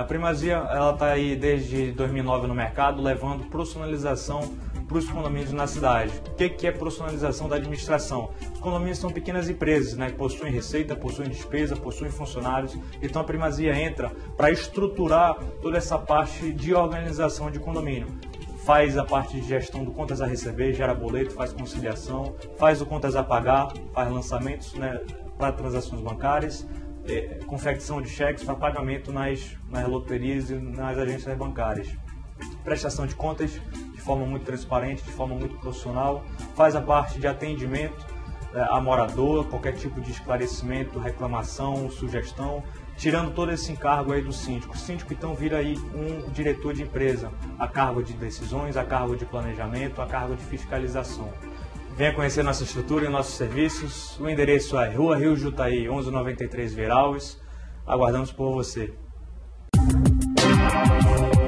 Primazia ela está aí desde 2009 no mercado, levando profissionalização para os condomínios na cidade. O que é profissionalização da administração? Os condomínios são pequenas empresas, né, que possuem receita, possuem despesa, possuem funcionários. Então a Primazia entra para estruturar toda essa parte de organização de condomínio. Faz a parte de gestão do contas a receber, gera boleto, faz conciliação, faz o contas a pagar, faz lançamentos, né, para transações bancárias, confecção de cheques para pagamento nas loterias e nas agências bancárias. Prestação de contas de forma muito transparente, de forma muito profissional, faz a parte de atendimento a morador, qualquer tipo de esclarecimento, reclamação, sugestão, tirando todo esse encargo aí do síndico. O síndico então vira aí um diretor de empresa, a cargo de decisões, a cargo de planejamento, a cargo de fiscalização. Venha conhecer nossa estrutura e nossos serviços. O endereço é Rua Rio Jutaí, 1193 Veiral. Aguardamos por você.